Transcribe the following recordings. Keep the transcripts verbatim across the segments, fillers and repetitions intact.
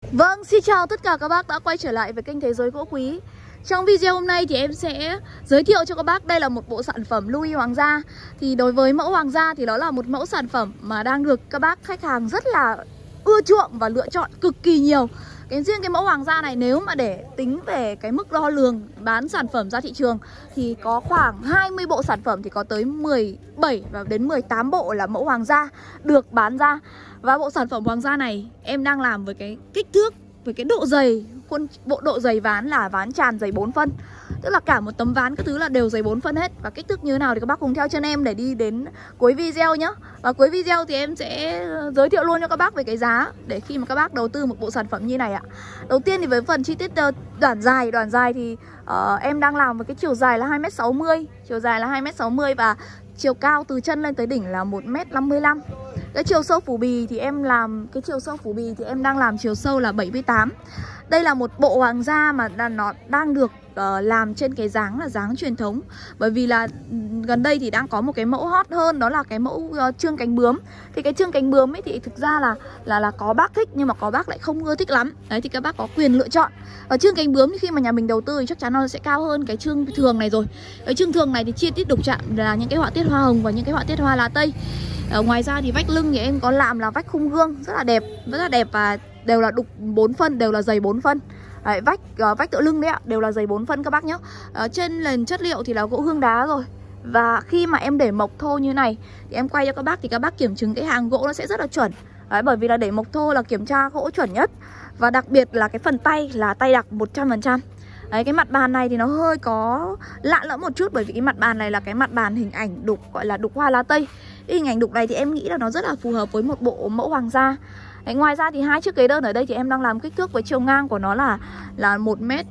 Vâng, xin chào tất cả các bác đã quay trở lại với kênh Thế Giới Gỗ Quý. Trong video hôm nay thì em sẽ giới thiệu cho các bác đây là một bộ sản phẩm Louis Hoàng gia. Thì đối với mẫu Hoàng gia thì đó là một mẫu sản phẩm mà đang được các bác khách hàng rất là ưa chuộng và lựa chọn cực kỳ nhiều. Cái riêng cái mẫu Hoàng gia này nếu mà để tính về cái mức đo lường bán sản phẩm ra thị trường thì có khoảng hai mươi bộ sản phẩm, thì có tới mười bảy và đến mười tám bộ là mẫu Hoàng gia được bán ra. Và bộ sản phẩm Hoàng gia này em đang làm với cái kích thước, với cái độ dày, khuôn bộ độ dày ván là ván tràn dày bốn phân. Tức là cả một tấm ván các thứ là đều dày bốn phân hết. Và kích thước như thế nào thì các bác cùng theo chân em để đi đến cuối video nhé. Và cuối video thì em sẽ giới thiệu luôn cho các bác về cái giá để khi mà các bác đầu tư một bộ sản phẩm như này ạ. Đầu tiên thì với phần chi tiết đoạn dài, đoạn dài thì uh, em đang làm với cái chiều dài là hai mét sáu mươi, chiều dài là hai mét sáu mươi và chiều cao từ chân lên tới đỉnh là một mét năm mươi lăm. Cái chiều sâu phủ bì thì em làm cái chiều sâu phủ bì thì em đang làm chiều sâu là bảy mươi tám. Đây là một bộ Hoàng gia mà nó đang được uh, làm trên cái dáng là dáng truyền thống. Bởi vì là gần đây thì đang có một cái mẫu hot hơn, đó là cái mẫu uh, trương cánh bướm. Thì cái trương cánh bướm ấy thì thực ra là là là có bác thích nhưng mà có bác lại không ưa thích lắm. Đấy thì các bác có quyền lựa chọn. Và trương cánh bướm thì khi mà nhà mình đầu tư thì chắc chắn nó sẽ cao hơn cái trương thường này rồi. Cái trương thường này thì chi tiết đục chạm là những cái họa tiết hoa hồng và những cái họa tiết hoa lá tây. Ở ngoài ra thì vách lưng thì em có làm là vách khung gương rất là đẹp, rất là đẹp và đều là đục bốn phân, đều là dày bốn phân. Đấy, vách uh, vách tựa lưng đấy ạ, đều là dày bốn phân các bác nhé. uh, Trên nền chất liệu thì là gỗ hương đá rồi. Và khi mà em để mộc thô như này thì em quay cho các bác thì các bác kiểm chứng cái hàng gỗ nó sẽ rất là chuẩn. Đấy, bởi vì là để mộc thô là kiểm tra gỗ chuẩn nhất. Và đặc biệt là cái phần tay là tay đặc một trăm phần trăm. Đấy, cái mặt bàn này thì nó hơi có lạ lẫm một chút, bởi vì cái mặt bàn này là cái mặt bàn hình ảnh đục, gọi là đục hoa lá tây. Cái hình ảnh đục này thì em nghĩ là nó rất là phù hợp với một bộ mẫu Hoàng gia. Đấy, ngoài ra thì hai chiếc ghế đơn ở đây thì em đang làm kích thước với chiều ngang của nó là là một mét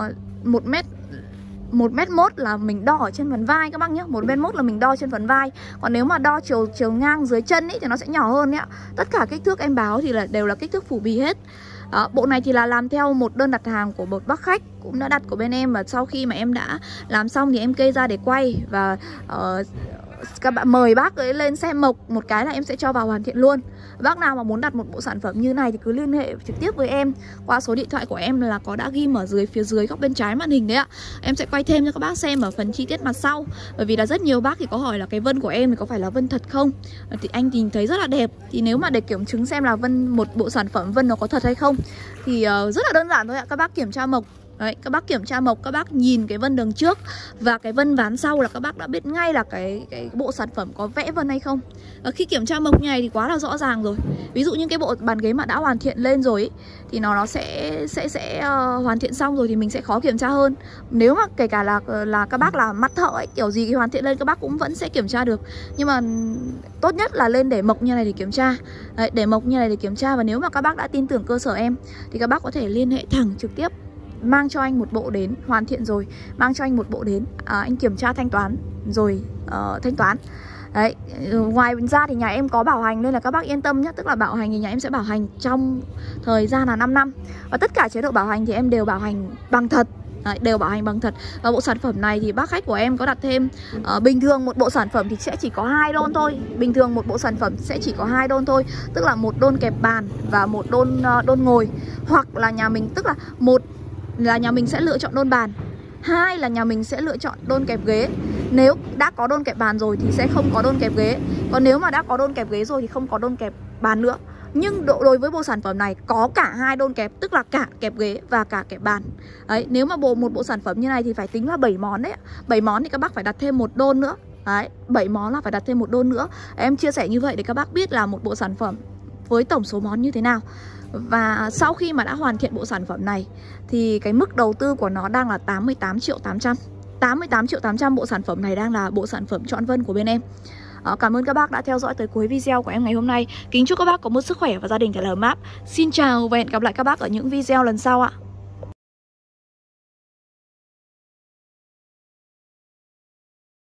một mét một mét mốt là mình đo ở trên phần vai các bác nhé. Một mét mốt là mình đo trên phần vai. Còn nếu mà đo chiều chiều ngang dưới chân ấy thì nó sẽ nhỏ hơn nhé. Tất cả kích thước em báo thì là đều là kích thước phủ bì hết. Đó, bộ này thì là làm theo một đơn đặt hàng của một bác khách cũng đã đặt của bên em. Và sau khi mà em đã làm xong thì em kê ra để quay. Và uh, các bạn mời bác ấy lên xem mộc một cái là em sẽ cho vào hoàn thiện luôn. Bác nào mà muốn đặt một bộ sản phẩm như này thì cứ liên hệ trực tiếp với em qua số điện thoại của em là có đã ghim ở dưới phía dưới góc bên trái màn hình đấy ạ. Em sẽ quay thêm cho các bác xem ở phần chi tiết mặt sau. Bởi vì là rất nhiều bác thì có hỏi là cái vân của em thì có phải là vân thật không? Thì anh thì thấy rất là đẹp. Thì nếu mà để kiểm chứng xem là vân một bộ sản phẩm vân nó có thật hay không thì uh, rất là đơn giản thôi ạ. Các bác kiểm tra mộc. Đấy, các bác kiểm tra mộc, các bác nhìn cái vân đường trước và cái vân ván sau là các bác đã biết ngay là cái, cái bộ sản phẩm có vẽ vân hay không. Và khi kiểm tra mộc như này thì quá là rõ ràng rồi. Ví dụ như cái bộ bàn ghế mà đã hoàn thiện lên rồi ấy, thì nó nó sẽ sẽ sẽ uh, hoàn thiện xong rồi thì mình sẽ khó kiểm tra hơn. Nếu mà kể cả là là các bác là mắt thợ ấy, kiểu gì thì hoàn thiện lên các bác cũng vẫn sẽ kiểm tra được. Nhưng mà tốt nhất là lên để mộc như này để kiểm tra. Đấy, để mộc như này để kiểm tra. Và nếu mà các bác đã tin tưởng cơ sở em thì các bác có thể liên hệ thẳng trực tiếp, mang cho anh một bộ đến, hoàn thiện rồi mang cho anh một bộ đến, à, anh kiểm tra thanh toán rồi uh, thanh toán. Đấy, ngoài ra thì nhà em có bảo hành nên là các bác yên tâm nhé. Tức là bảo hành thì nhà em sẽ bảo hành trong thời gian là năm năm. Và tất cả chế độ bảo hành thì em đều bảo hành bằng thật. Đấy, đều bảo hành bằng thật. Và bộ sản phẩm này thì bác khách của em có đặt thêm uh, bình thường một bộ sản phẩm thì sẽ chỉ có hai đôn thôi. Bình thường một bộ sản phẩm sẽ chỉ có hai đôn thôi. Tức là một đôn kẹp bàn và một đôn uh, đôn ngồi. Hoặc là nhà mình, tức là một là nhà mình sẽ lựa chọn đôn bàn, hai là nhà mình sẽ lựa chọn đôn kẹp ghế. Nếu đã có đôn kẹp bàn rồi thì sẽ không có đôn kẹp ghế. Còn nếu mà đã có đôn kẹp ghế rồi thì không có đôn kẹp bàn nữa. Nhưng đối với bộ sản phẩm này có cả hai đôn kẹp, tức là cả kẹp ghế và cả kẹp bàn. Đấy, nếu mà bộ một bộ sản phẩm như này thì phải tính là bảy món đấy. bảy món thì các bác phải đặt thêm một đôn nữa. Đấy, bảy món là phải đặt thêm một đôn nữa. Em chia sẻ như vậy để các bác biết là một bộ sản phẩm với tổng số món như thế nào. Và sau khi mà đã hoàn thiện bộ sản phẩm này thì cái mức đầu tư của nó đang là tám mươi tám triệu tám trăm. tám mươi tám triệu tám trăm bộ sản phẩm này đang là bộ sản phẩm chọn vân của bên em. à, Cảm ơn các bác đã theo dõi tới cuối video của em ngày hôm nay. Kính chúc các bác có một sức khỏe và gia đình thật là ấm áp. Xin chào và hẹn gặp lại các bác ở những video lần sau ạ.